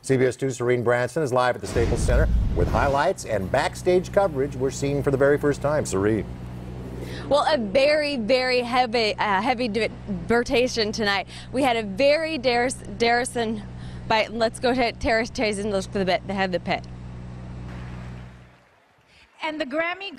CBS 2's Serene Branson is live at the Staples Center with highlights and backstage coverage we're seeing for the very first time. Serene. Well, a very, very heavy divertation tonight. We had a very Darrison, but let's go to Terrace Chase and look for the head of the pit. And the Grammy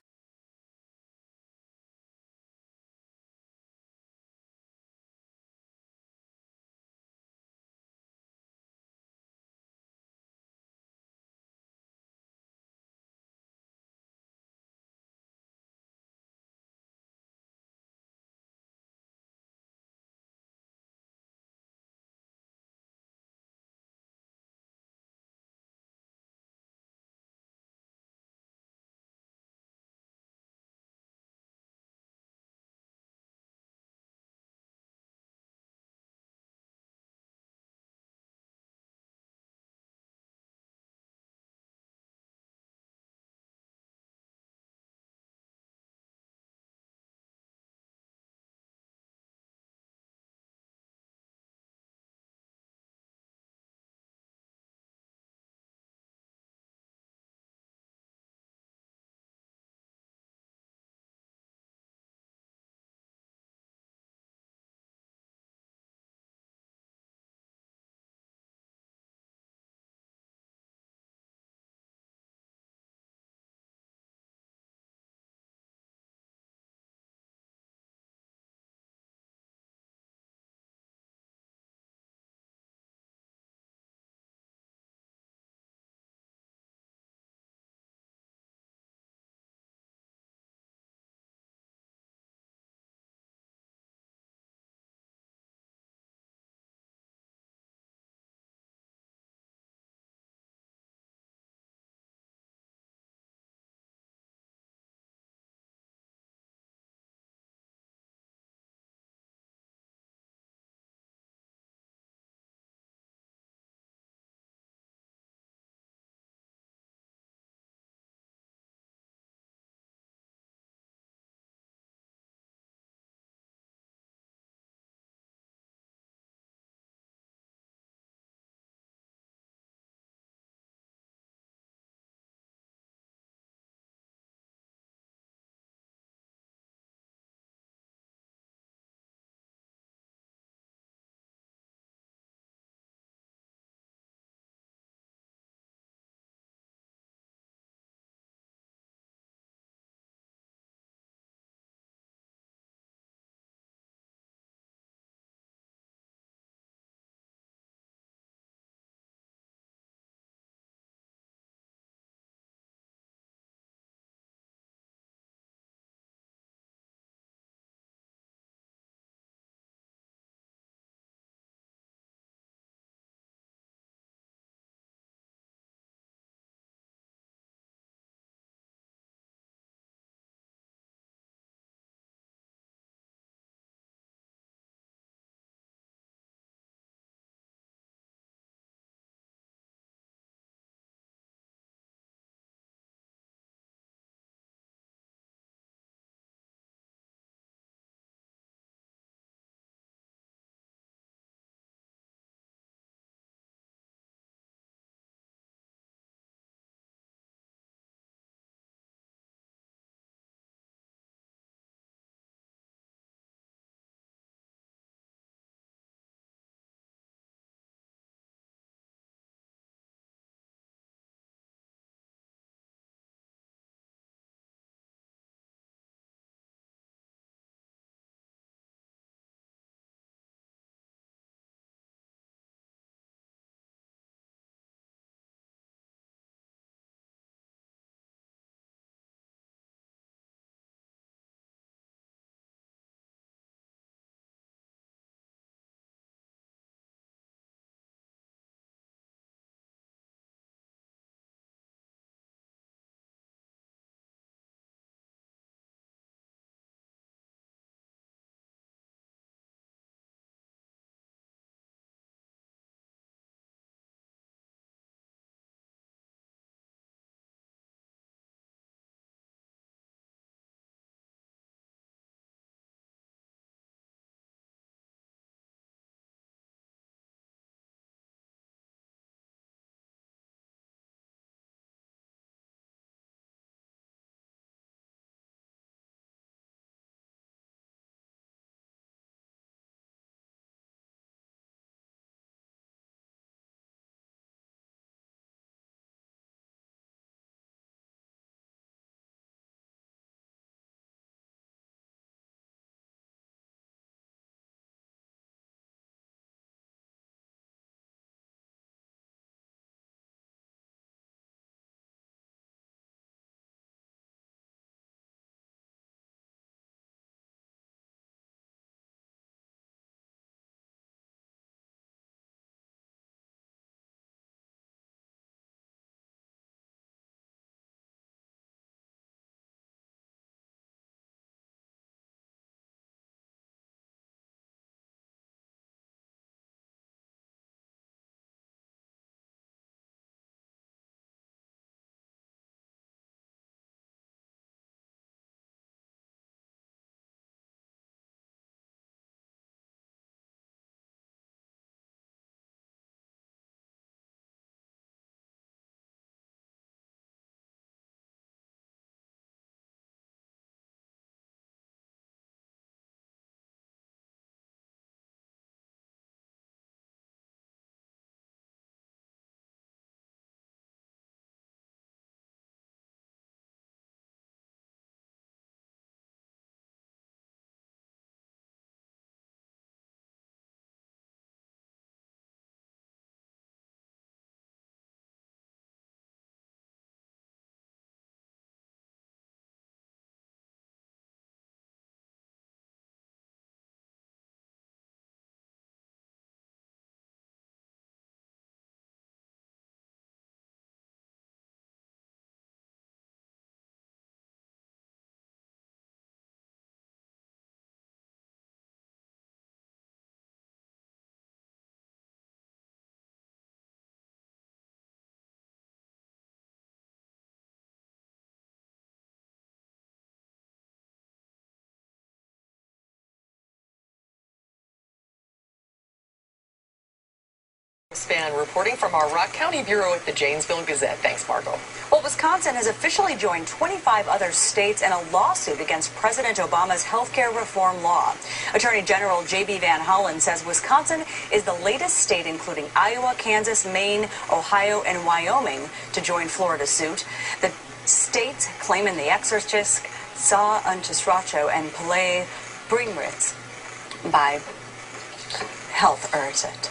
Span reporting from our Rock County Bureau at the Janesville Gazette. Thanks, Margot. Well, Wisconsin has officially joined 25 other states in a lawsuit against President Obama's health care reform law. Attorney General J.B. Van Hollen says Wisconsin is the latest state, including Iowa, Kansas, Maine, Ohio, and Wyoming, to join Florida's suit. The states claiming The Exorcist, Saw Untisracho, and Palais Bringritz by Health Urset.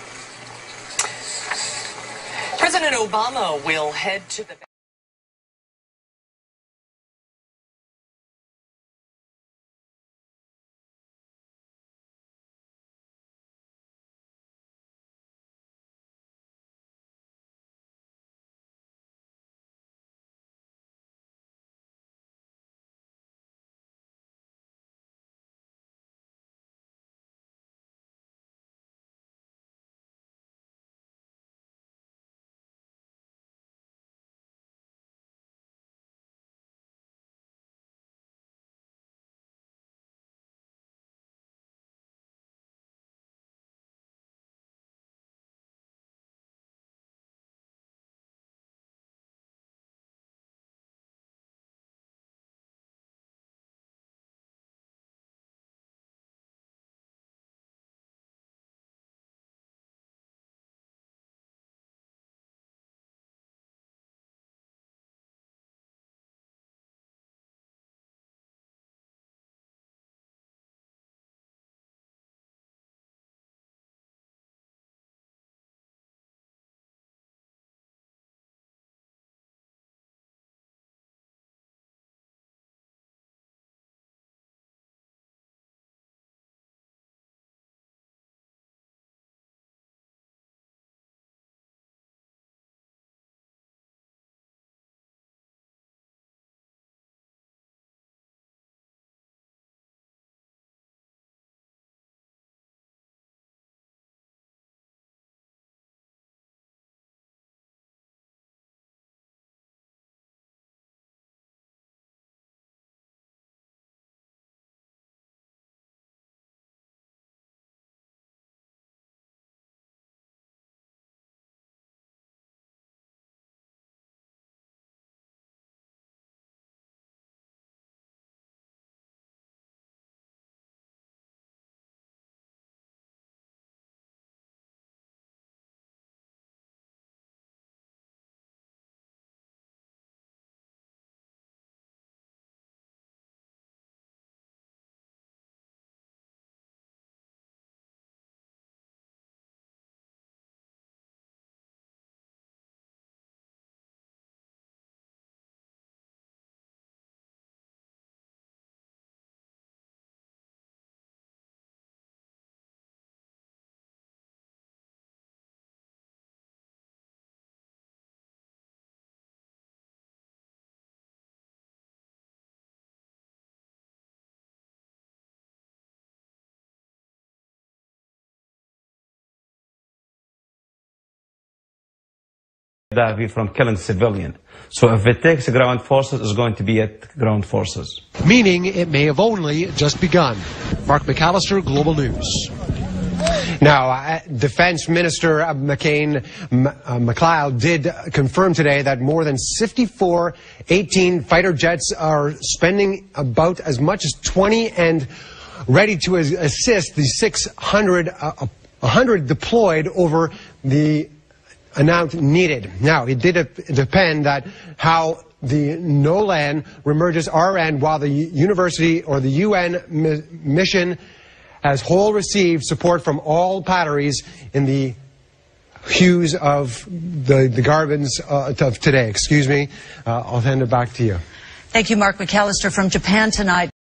President Obama will head to the from killing civilian. So if it takes ground forces, it's going to be at ground forces. Meaning it may have only just begun. Mark McAllister, Global News. Now, Defense Minister McLeod did confirm today that more than 54 18 fighter jets are spending about as much as 20 and ready to assist the 100 deployed over the amount needed. Now, it did depend that how the NOLAN remerges our end, while the university or the UN mission as whole received support from all batteries in the hues of the garbins of today. Excuse me. I'll hand it back to you. Thank you, Mark McAllister, from Japan tonight.